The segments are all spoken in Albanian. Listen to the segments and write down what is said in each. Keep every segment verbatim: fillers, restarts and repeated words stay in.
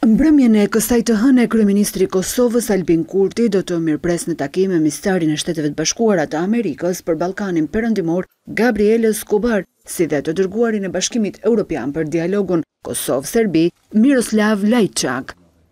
Mbrëmjen e kësaj të hënë e kryeministri i Kosovës Albin Kurti do të mirëpres në takim me ministrin e Shteteve të Bashkuara të Amerikës për Ballkanin Perëndimor Gabriel Escobar, si dhe të dërguarin e Bashkimit Evropian për dialogun Kosovë-Serbi Miroslav Lajçak.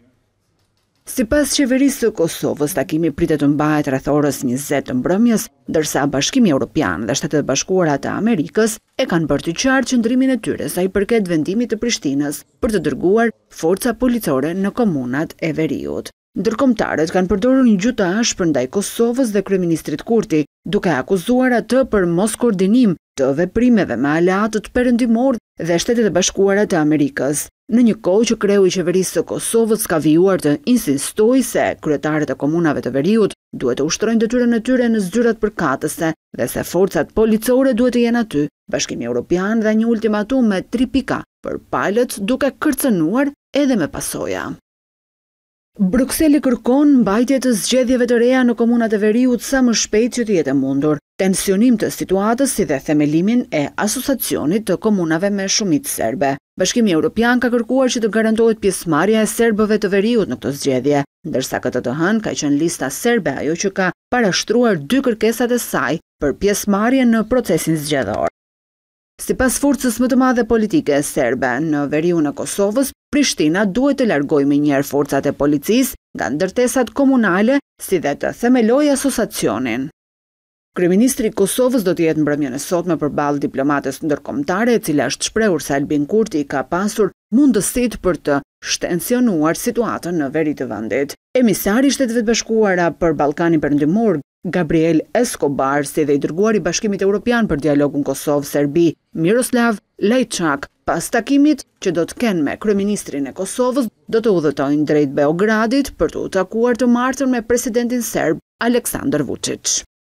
Sipas qeverisë së Kosovës, takimi pritet të mbahet rreth orës njëzet të mbrëmjes, ndërsa Bashkimi Evropian dhe Shtetet e Bashkuara të Amerikës e kanë bërë të qartë qëndrimin e tyre sa i përket vendimit të Prishtinës për të dërguar forca policore në komunat e veriut. Ndërkombëtarët kanë përdorur një gjuhë të ashpër ndaj Kosovës dhe kryeministrit Kurti, duke akuzuar atë për mos koordinim të veprimeve me aleatët perëndimor dhe Shtetet e Bashkuara të Amerikës. Në një kohë që kreu i qeverisë së Kosovës ka vijuar të insistojë se kryetarët e komunave të veriut duhet të ushtrojnë detyrën e tyre në zgjerat përkatëse dhe se forcat policore duhet të jenë aty, Bashkimi Evropian dha një ultimatum me tri pika për palët, duke kërcënuar edhe me pasoja. Brukseli kërkon mbajtje të zgjedhjeve të reja në komunat e veriut sa më shpejt që të jetë mundur, tensionim të situatës si dhe themelimin e asociacionit të komunave me shumicë serbe. Bashkimi Evropian ka kërkuar që të garantohet pjesëmarrja e serbëve të veriut në këtë zgjedhje, ndërsa këtë të hënë ka qenë lista serbe ajo që ka parashtruar dy kërkesat e saj për pjesëmarrje në procesin zgjedhor. Sipas forcës më të madhe politike serbe në veriun e Kosovës, Prishtina duhet të largojë menjëherë forcat e policisë nga ndërtesat komunale, si dhe të themelojë asociacionin. Kryeministri i Kosovës do të jetë mbrëmjen e sotme përballë diplomates ndërkombëtare, e cila është shprehur se Albin Kurti ka pasur mundësitë për të shtensionuar situatën në veri të vendit. Emisari i Shteteve të Bashkuara për Ballkanin Perëndimor Gabriel Escobar, si dhe i dërguari i Bashkimit Evropian për dialogun Kosovë-Serbi Miroslav Lajçak, pas takimit që do të kenë me kryeministrin e Kosovës, do të udhëtojnë drejt Beogradit për të u takuar të martën me presidentin serb Aleksandar Vučić.